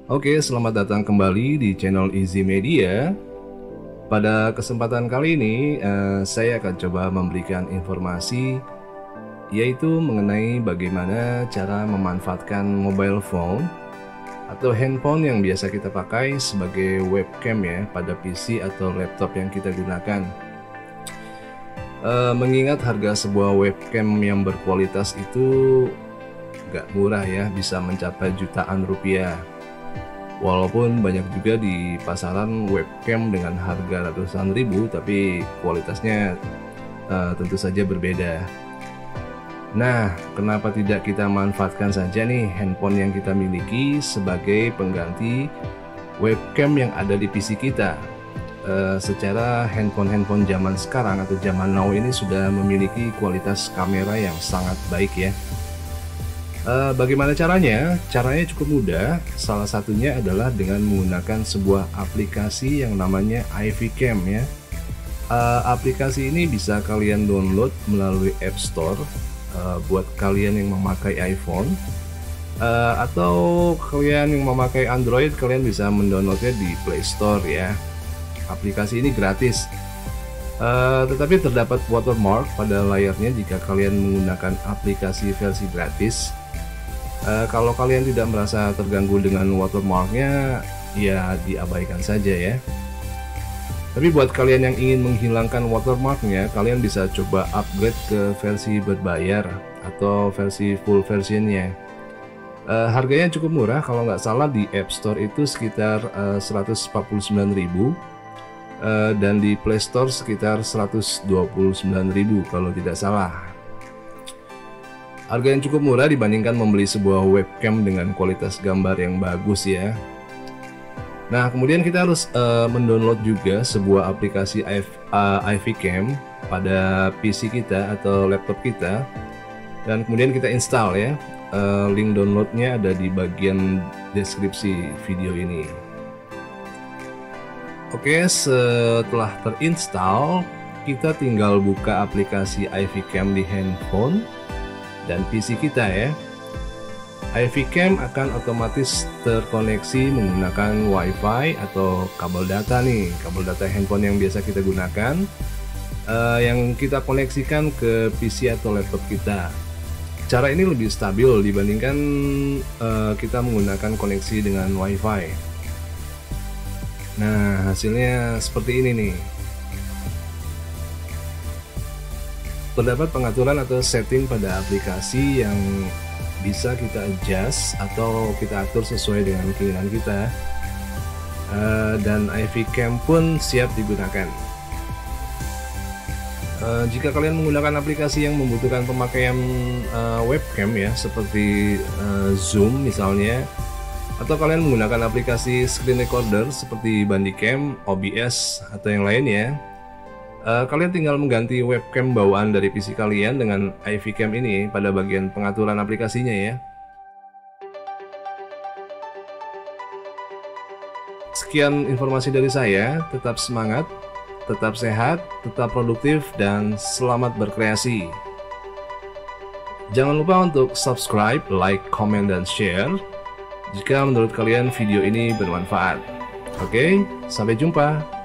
Oke, selamat datang kembali di channel Easy Media. Pada kesempatan kali ini, saya akan coba memberikan informasi yaitu mengenai bagaimana cara memanfaatkan mobile phone atau handphone yang biasa kita pakai sebagai webcam ya pada PC atau laptop yang kita gunakan. Mengingat harga sebuah webcam yang berkualitas itu gak murah ya, bisa mencapai jutaan rupiah. Walaupun banyak juga di pasaran webcam dengan harga ratusan ribu, tapi kualitasnya tentu saja berbeda. Nah, kenapa tidak kita manfaatkan saja nih handphone yang kita miliki sebagai pengganti webcam yang ada di PC kita? Secara handphone zaman sekarang atau zaman now ini sudah memiliki kualitas kamera yang sangat baik ya. Bagaimana caranya? Caranya cukup mudah. Salah satunya adalah dengan menggunakan sebuah aplikasi yang namanya iVcam ya. Aplikasi ini bisa kalian download melalui App Store buat kalian yang memakai iPhone, atau kalian yang memakai Android, kalian bisa mendownloadnya di Play Store ya. Aplikasi ini gratis. Tetapi terdapat watermark pada layarnya jika kalian menggunakan aplikasi versi gratis. Kalau kalian tidak merasa terganggu dengan watermarknya, ya diabaikan saja ya. Tapi buat kalian yang ingin menghilangkan watermarknya, kalian bisa coba upgrade ke versi berbayar atau versi full versionnya. Harganya cukup murah, kalau nggak salah di App Store itu sekitar 149.000, dan di Play Store sekitar 129.000 kalau tidak salah. Harga yang cukup murah dibandingkan membeli sebuah webcam dengan kualitas gambar yang bagus ya. Nah, kemudian kita harus mendownload juga sebuah aplikasi iVcam pada PC kita atau laptop kita, dan kemudian kita install ya. Link downloadnya ada di bagian deskripsi video ini. Oke, setelah terinstall, kita tinggal buka aplikasi iVcam di handphone dan PC kita ya. iVcam akan otomatis terkoneksi menggunakan WiFi atau kabel data nih, kabel data handphone yang biasa kita gunakan, yang kita koneksikan ke PC atau laptop kita. Cara ini lebih stabil dibandingkan kita menggunakan koneksi dengan WiFi. Nah, hasilnya seperti ini nih. Terdapat pengaturan atau setting pada aplikasi yang bisa kita adjust atau kita atur sesuai dengan keinginan kita, dan iVcam pun siap digunakan. Jika kalian menggunakan aplikasi yang membutuhkan pemakaian webcam ya, seperti Zoom misalnya, atau kalian menggunakan aplikasi screen recorder seperti Bandicam, OBS, atau yang lainnya, kalian tinggal mengganti webcam bawaan dari PC kalian dengan iVcam ini pada bagian pengaturan aplikasinya ya. Sekian informasi dari saya, tetap semangat, tetap sehat, tetap produktif, dan selamat berkreasi. Jangan lupa untuk subscribe, like, comment, dan share jika menurut kalian video ini bermanfaat. Oke, sampai jumpa.